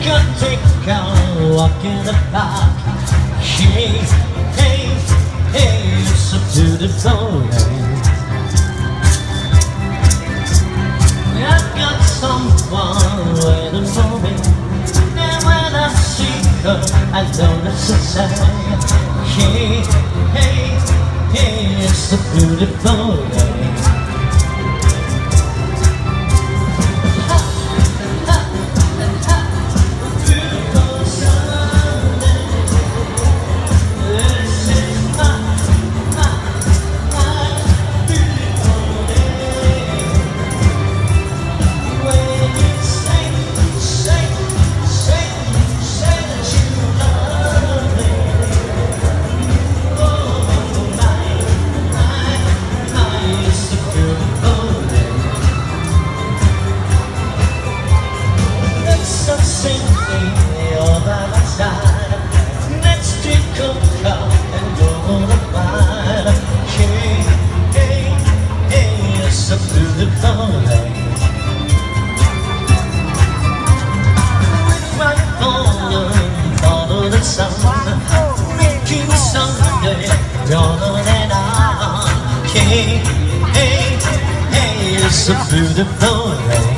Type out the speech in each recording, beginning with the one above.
could take a walk in the park. Hey, hey, hey, it's a beautiful day. I've got someone waiting for me, and when I see her, I know that she'll say, hey, hey, hey, it's a beautiful day. Making someday on and on. Hey, hey, hey, it's a beautiful day.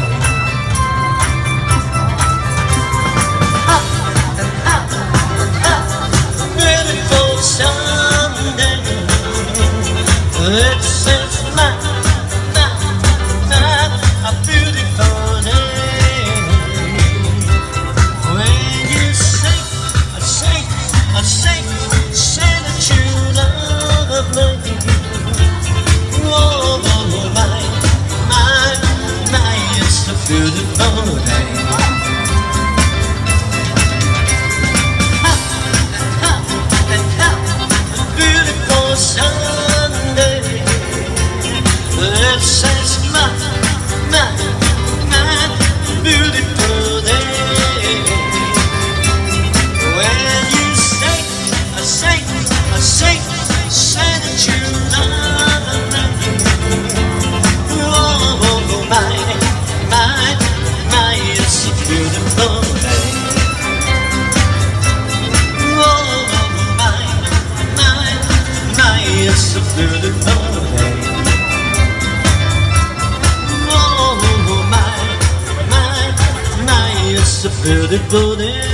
Beautiful Sunday. It's a beautiful day. When you say that you love me. Oh, my, it's a beautiful day. Beautiful Sunday. It says my beautiful day. When you say that you love me. Oh, my, it's a beautiful day. Oh, my, it's a beautiful day. Oh, my, it's a beautiful day.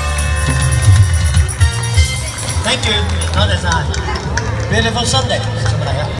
Thank you. No, that's not. Beautiful Sunday.